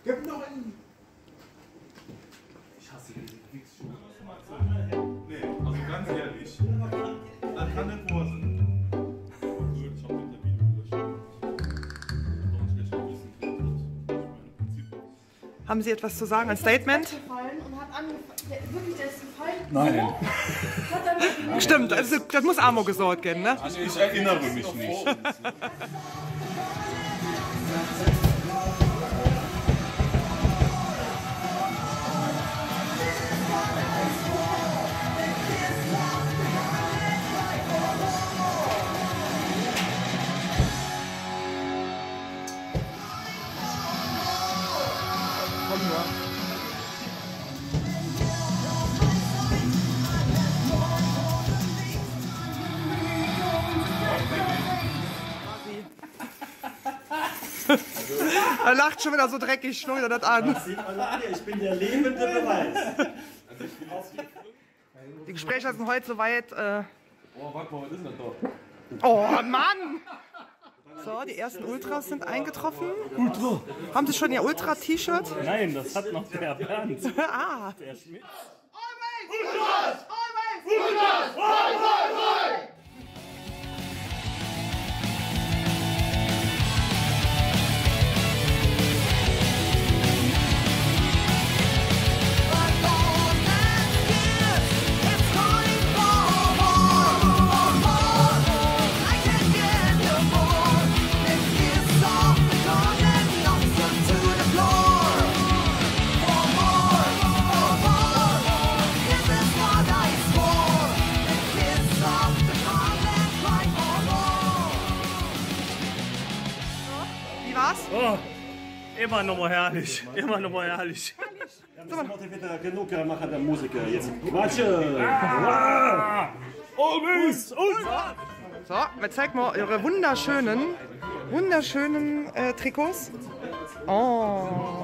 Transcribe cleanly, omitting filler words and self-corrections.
Gib noch einen. Ich hasse diese Kriegsschuhe. Nee, also ganz ehrlich. Das kann nicht wahr sein. Ich hab mit der Video gelöscht. Haben Sie etwas zu sagen? Ein Statement? Wirklich, der ist gefallen. Nein. Stimmt, also, das muss Amor gesorgt werden, ne? Ich erinnere mich nicht. Er lacht schon wieder so dreckig, schleudert das an. Ich bin der lebende Beweis. Die Gespräche sind heute soweit. Oh, warte mal, was ist denn da? Oh Mann! So, die ersten Ultras sind eingetroffen. Ultra! Haben Sie schon Ihr Ultra-T-Shirt? Nein, das hat noch der Bernd. Ah! Der Schmidt. Ultras! Ultras! Ultras! Wie war's? Oh, immer noch mal herrlich. Immer noch mal herrlich. Genug machen der Musiker. Jetzt Quatsche! Ultras! So, jetzt zeigt mal Ihre wunderschönen Trikots. Oh.